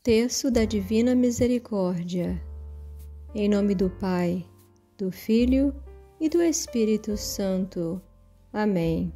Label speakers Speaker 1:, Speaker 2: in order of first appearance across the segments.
Speaker 1: Terço da Divina Misericórdia. Em nome do Pai, do Filho e do Espírito Santo. Amém.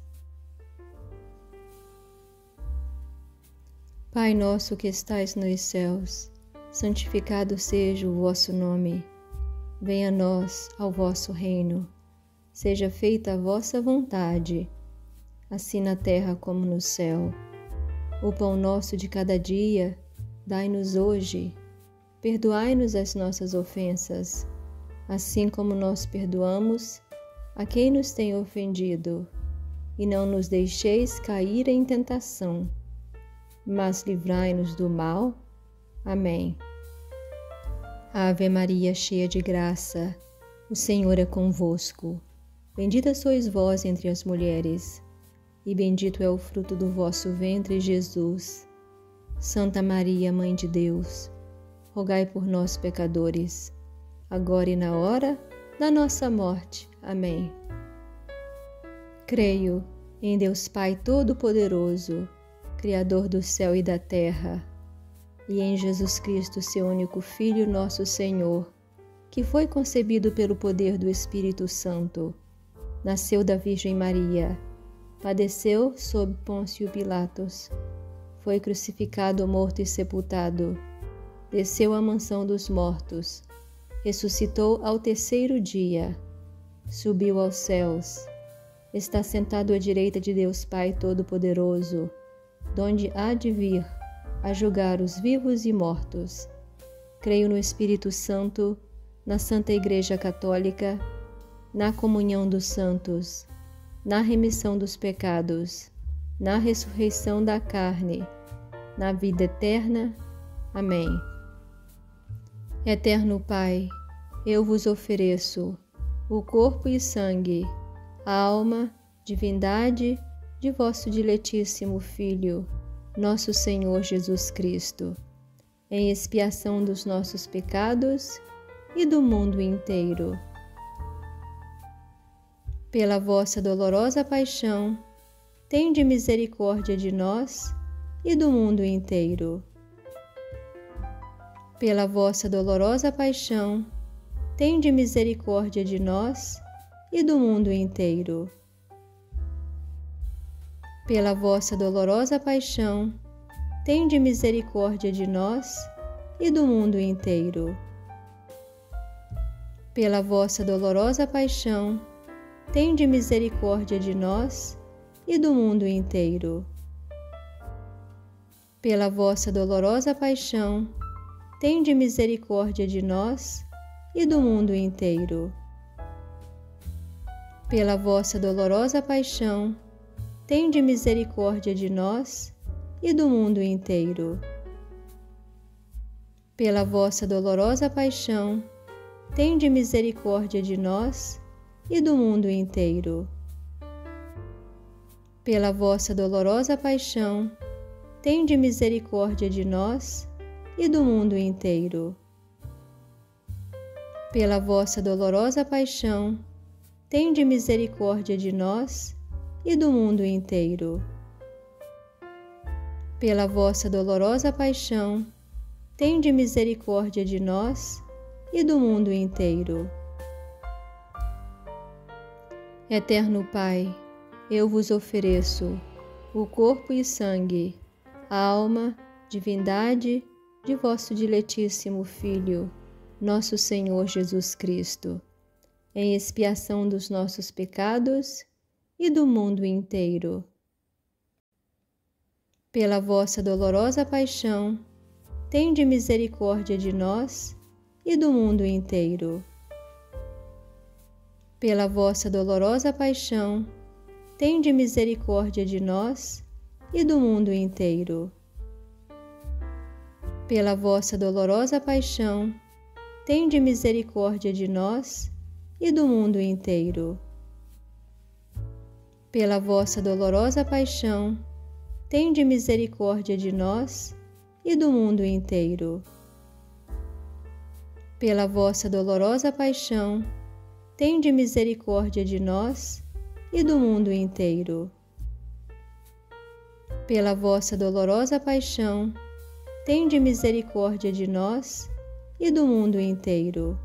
Speaker 1: Pai nosso que estais nos céus, santificado seja o vosso nome. Venha a nós ao vosso reino. Seja feita a vossa vontade, assim na terra como no céu. O pão nosso de cada dia, dai-nos hoje. Perdoai-nos as nossas ofensas, assim como nós perdoamos a quem nos tem ofendido. E não nos deixeis cair em tentação, mas livrai-nos do mal. Amém. Ave Maria, cheia de graça, o Senhor é convosco. Bendita sois vós entre as mulheres, e bendito é o fruto do vosso ventre, Jesus. Santa Maria, Mãe de Deus, rogai por nós, pecadores, agora e na hora da nossa morte. Amém. Creio em Deus Pai Todo-Poderoso, Criador do céu e da terra, e em Jesus Cristo, seu único Filho, nosso Senhor, que foi concebido pelo poder do Espírito Santo, nasceu da Virgem Maria, padeceu sob Pôncio Pilatos, foi crucificado, morto e sepultado, desceu à mansão dos mortos, ressuscitou ao terceiro dia, subiu aos céus, está sentado à direita de Deus Pai Todo-Poderoso, donde há de vir a julgar os vivos e mortos. Creio no Espírito Santo, na Santa Igreja Católica, na comunhão dos santos, na remissão dos pecados, na ressurreição da carne, na vida eterna. Amém. Eterno Pai, eu vos ofereço o corpo e sangue, a alma, divindade de vosso diletíssimo Filho, nosso Senhor Jesus Cristo, em expiação dos nossos pecados e do mundo inteiro. Pela vossa dolorosa paixão, tende misericórdia de nós e do mundo inteiro. Pela vossa dolorosa paixão, tende misericórdia de nós e do mundo inteiro. Pela vossa dolorosa paixão, tende misericórdia de nós e do mundo inteiro. Pela vossa dolorosa paixão, tende misericórdia de nós e do mundo inteiro. Pela vossa dolorosa paixão, tende misericórdia de nós e do mundo inteiro. Pela vossa dolorosa paixão, tende misericórdia de nós e do mundo inteiro. Pela vossa dolorosa paixão, tende misericórdia de nós e do mundo inteiro. Pela vossa dolorosa paixão, tende misericórdia de nós e do mundo inteiro. Pela vossa dolorosa paixão, tende misericórdia de nós e do mundo inteiro. Pela vossa dolorosa paixão, tende misericórdia de nós e do mundo inteiro. Eterno Pai, eu vos ofereço o corpo e sangue, a alma, divindade de vosso diletíssimo Filho, nosso Senhor Jesus Cristo, em expiação dos nossos pecados e do mundo inteiro. Pela vossa dolorosa paixão, tende misericórdia de nós e do mundo inteiro. Pela vossa dolorosa paixão, tende misericórdia de nós e do mundo inteiro. Pela vossa dolorosa paixão, tende misericórdia de nós e do mundo inteiro. Pela vossa dolorosa paixão, tende misericórdia de nós e do mundo inteiro. Pela vossa dolorosa paixão, tende misericórdia de nós e do mundo inteiro. Pela vossa dolorosa paixão, tende misericórdia de nós e do mundo inteiro.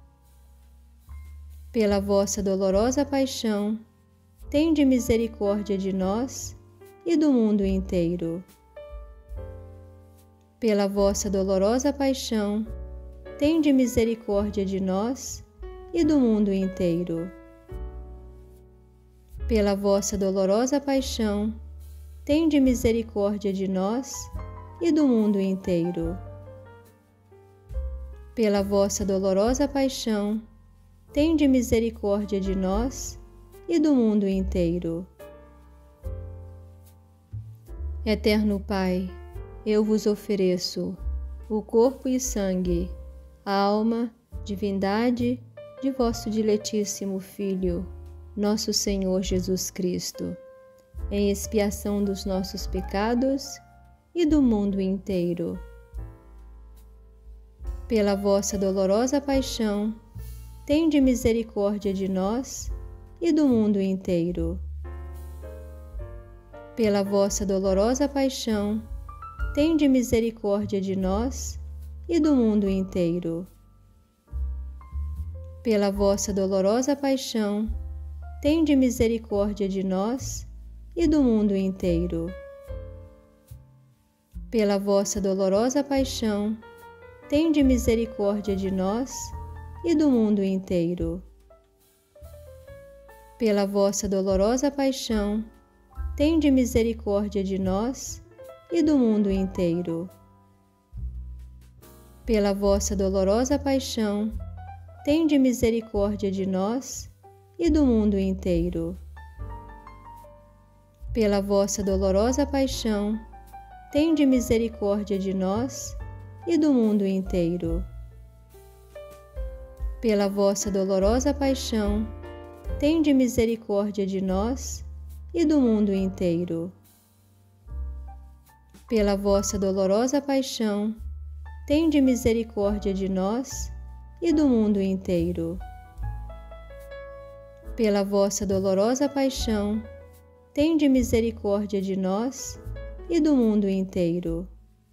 Speaker 1: Pela vossa dolorosa paixão, tende misericórdia de nós e do mundo inteiro. Pela vossa dolorosa paixão, tende misericórdia de nós e do mundo inteiro. Pela vossa dolorosa paixão, tende misericórdia de nós e do mundo inteiro. Pela vossa dolorosa paixão, tende misericórdia de nós e do mundo inteiro. Eterno Pai, eu vos ofereço o corpo e sangue, a alma, divindade de vosso diletíssimo Filho, nosso Senhor Jesus Cristo, em expiação dos nossos pecados e do mundo inteiro. Pela vossa dolorosa paixão, tende misericórdia de nós e do mundo inteiro. Pela vossa dolorosa paixão, tende misericórdia de nós e do mundo inteiro. Pela vossa dolorosa paixão, tende misericórdia de nós e do mundo inteiro. Pela vossa dolorosa paixão, tende misericórdia de nós e do mundo inteiro. Pela vossa dolorosa paixão, tende misericórdia de nós e do mundo inteiro. Pela vossa dolorosa paixão, tende misericórdia de nós e do mundo inteiro. Pela vossa dolorosa paixão, tende misericórdia de nós e do mundo inteiro. Pela vossa dolorosa paixão, tende misericórdia de nós e do mundo inteiro. Pela vossa dolorosa paixão, tende misericórdia de nós e do mundo inteiro. Pela vossa dolorosa paixão, tende misericórdia de nós e do mundo inteiro.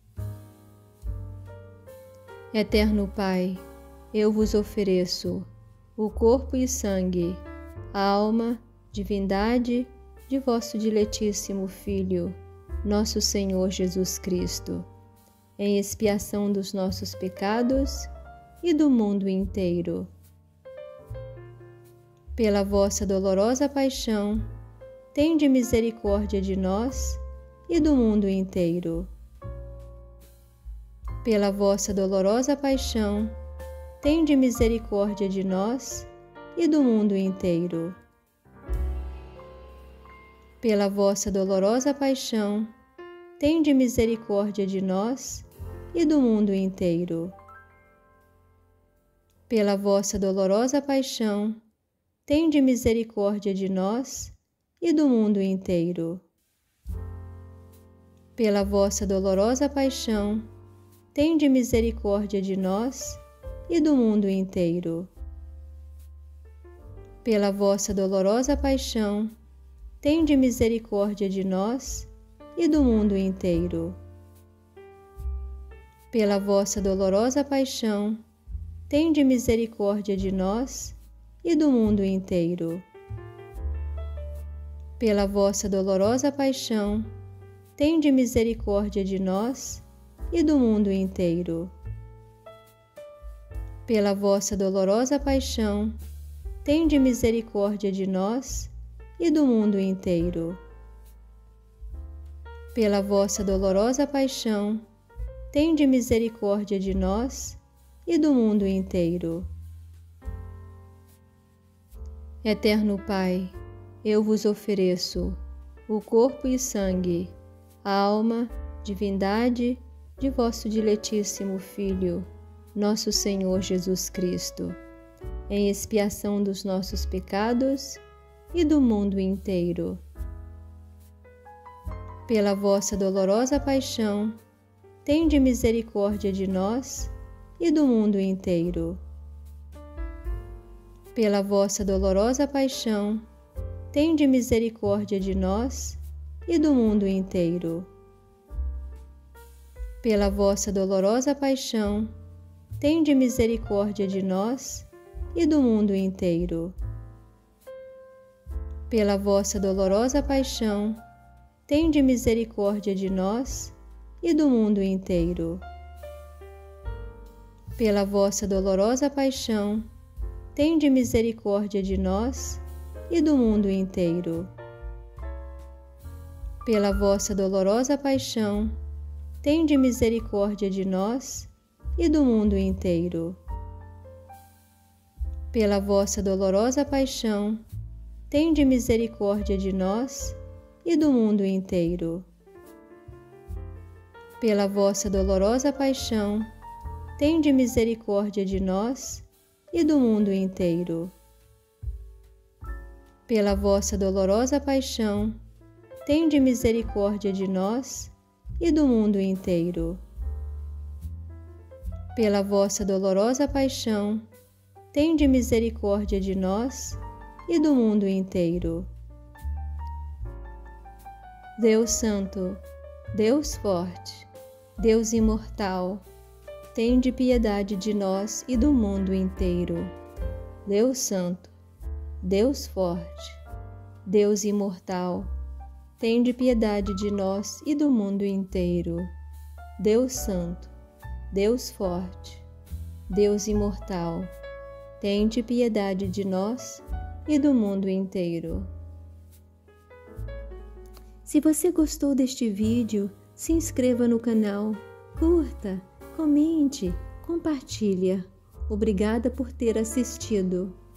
Speaker 1: Eterno Pai, eu vos ofereço o corpo e sangue, a alma, divindade de vosso diletíssimo Filho, nosso Senhor Jesus Cristo, em expiação dos nossos pecados e do mundo inteiro. Pela vossa dolorosa paixão, tende misericórdia de nós e do mundo inteiro. Pela vossa dolorosa paixão, tende misericórdia de nós e do mundo inteiro. Pela vossa dolorosa paixão, tende misericórdia de nós e do mundo inteiro. Pela vossa dolorosa paixão, tende misericórdia de nós e do mundo inteiro. Pela vossa dolorosa paixão, tende misericórdia de nós e do mundo inteiro. Pela vossa dolorosa paixão, tende misericórdia de nós e do mundo inteiro. Pela vossa dolorosa paixão, tende misericórdia de nós e do mundo inteiro. Pela vossa dolorosa paixão, tende misericórdia de nós e do mundo inteiro. Pela vossa dolorosa paixão, tende misericórdia de nós e do mundo inteiro. Pela vossa dolorosa paixão, tende misericórdia de nós e do mundo inteiro. Eterno Pai, eu vos ofereço o corpo e sangue, a alma, divindade de vosso diletíssimo Filho, nosso Senhor Jesus Cristo, em expiação dos nossos pecados e do mundo inteiro. Pela vossa dolorosa paixão, tende misericórdia de nós e do mundo inteiro. Pela vossa dolorosa paixão, tende misericórdia de nós e do mundo inteiro. pela vossa dolorosa paixão, tende misericórdia de nós e do mundo inteiro. Pela vossa dolorosa paixão, tende misericórdia de nós e do mundo inteiro. Pela vossa dolorosa paixão, tende misericórdia de nós e do mundo inteiro. Pela vossa dolorosa paixão, tende misericórdia de nós e do mundo inteiro. Pela vossa dolorosa paixão, tende misericórdia de nós e do mundo inteiro. Pela vossa dolorosa paixão, tende misericórdia de nós e do mundo inteiro. Pela vossa dolorosa paixão, tende misericórdia de nós e do mundo inteiro. Pela vossa dolorosa paixão, tende misericórdia de nós e do mundo inteiro. Deus Santo, Deus Forte, Deus Imortal, tende piedade de nós e do mundo inteiro. Deus Santo, Deus Forte, Deus Imortal, tende piedade de nós e do mundo inteiro. Deus Santo, Deus Forte, Deus Imortal, tende piedade de nós e do mundo inteiro. Se você gostou deste vídeo, se inscreva no canal, curta, comente, compartilha. Obrigada por ter assistido.